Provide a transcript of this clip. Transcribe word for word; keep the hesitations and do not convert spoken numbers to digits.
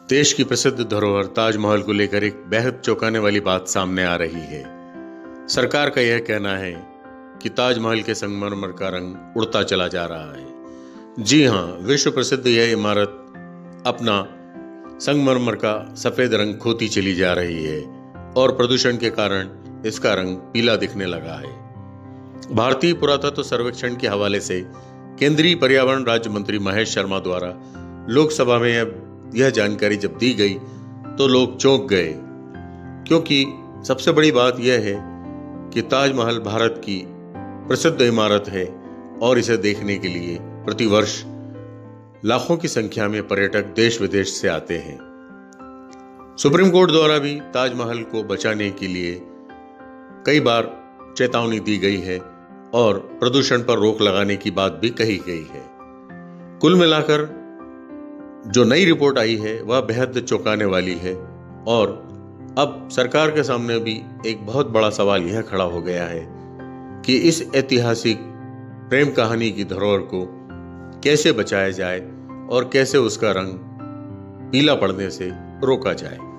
देश की प्रसिद्ध धरोहर ताजमहल को लेकर एक बेहद चौंकाने वाली बात सामने आ रही है। सरकार का यह कहना है कि ताजमहल के संगमरमर का रंग उड़ता चला जा रहा है। जी हां, विश्व प्रसिद्ध यह इमारत अपना संगमरमर का सफेद रंग खोती चली जा रही है और प्रदूषण के कारण इसका रंग पीला दिखने लगा है। भारतीय पुरातत्व सर्वेक्षण के हवाले से केंद्रीय पर्यावरण राज्य मंत्री महेश शर्मा द्वारा लोकसभा में यह जानकारी जब दी गई तो लोग चौंक गए, क्योंकि सबसे बड़ी बात यह है कि ताजमहल भारत की प्रसिद्ध इमारत है और इसे देखने के लिए प्रतिवर्ष लाखों की संख्या में पर्यटक देश विदेश से आते हैं। सुप्रीम कोर्ट द्वारा भी ताजमहल को बचाने के लिए कई बार चेतावनी दी गई है और प्रदूषण पर रोक लगाने की बात भी कही गई है। कुल मिलाकर जो नई रिपोर्ट आई है वह बेहद चौंकाने वाली है और अब सरकार के सामने भी एक बहुत बड़ा सवाल यह खड़ा हो गया है कि इस ऐतिहासिक प्रेम कहानी की धरोहर को कैसे बचाया जाए और कैसे उसका रंग पीला पड़ने से रोका जाए।